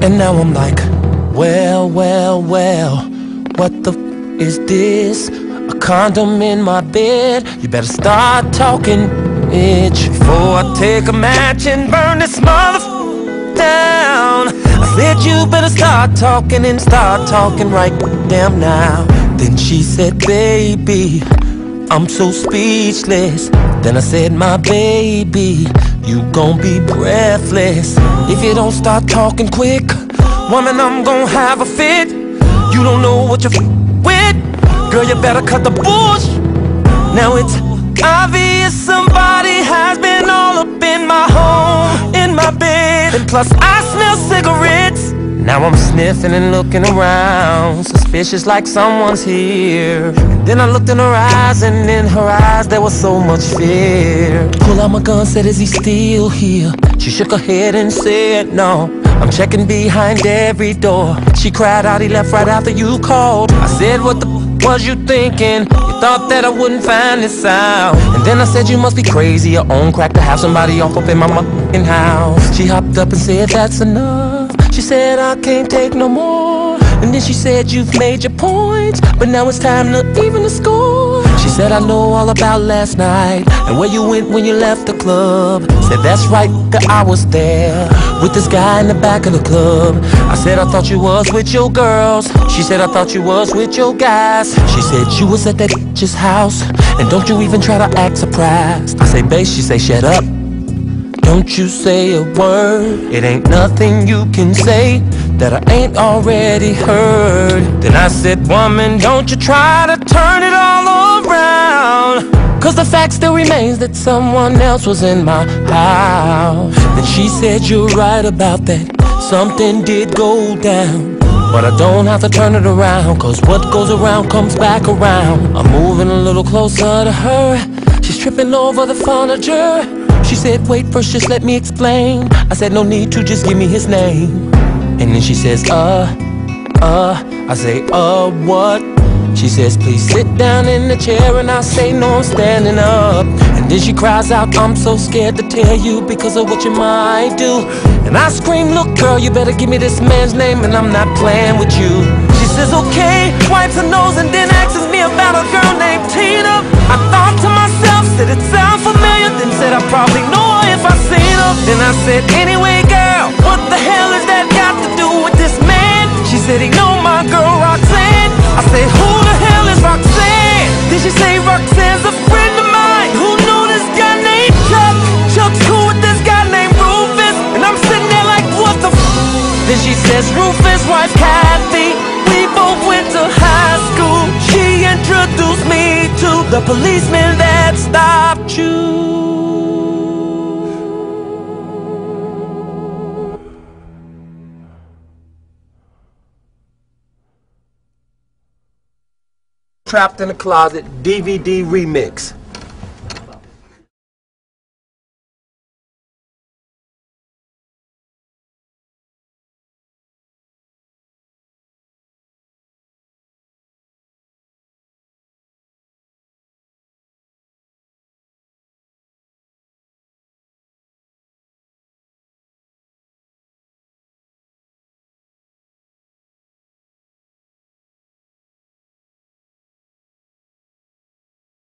And now I'm like, well, what the is this? A condom in my bed? You better start talking, bitch, before I take a match and burn this down. I said you better start talking and start talking right damn now. Then she said, baby, I'm so speechless. Then I said, my baby, you gon' be breathless if you don't start talking quick. Woman, I'm gon' have a fit. You don't know what you're with. Girl, you better cut the bullshit. Now it's obvious somebody has been all up in my home, in my bed. And plus I smell cigarettes. Now I'm sniffing and looking around, suspicious like someone's here. And then I looked in her eyes, and in her eyes there was so much fear. Pull out my gun, said, is he still here? She shook her head and said, no, I'm checking behind every door. She cried out, he left right after you called. I said, what the was you thinking? You thought that I wouldn't find this out. And then I said, you must be crazy or on crack to have somebody off up in my motherfucking house. She hopped up and said, that's enough. She said, I can't take no more. And then she said, you've made your points, but now it's time to even the score. She said, I know all about last night and where you went when you left the club. Said, that's right, I was there with this guy in the back of the club. I said, I thought you was with your girls. She said, I thought you was with your guys. She said, you was at that bitch's house, and don't you even try to act surprised. I say, babe, she say, shut up, don't you say a word. It ain't nothing you can say that I ain't already heard. Then I said, woman, don't you try to turn it all around, cause the fact still remains that someone else was in my house. Then she said, you're right about that, something did go down, but I don't have to turn it around, cause what goes around comes back around. I'm moving a little closer to her. She's tripping over the furniture. She said, wait first, just let me explain. I said, no need to, just give me his name. And then she says, I say, what? She says, please sit down in the chair. And I say, no, I'm standing up. And then she cries out, I'm so scared to tell you because of what you might do. And I scream, look girl, you better give me this man's name, and I'm not playing with you. She says, okay, wipes her nose and then asks me about a girl named Tina. I thought to myself, said it sounds familiar, then said I probably know her if I seen her. Then I said, anyway girl, what the hell is that got to do with this man? She said, he know my girl Roxanne. I said, who the hell is Roxanne? Then she say, Roxanne's a friend of mine who knew this guy named Chuck. Chuck's cool with this guy named Rufus. And I'm sitting there like, what the f? Then she says, Rufus' wife Kathy, we both went to high school. She introduced me to the policeman that stopped you. Trapped in a Closet DVD remix.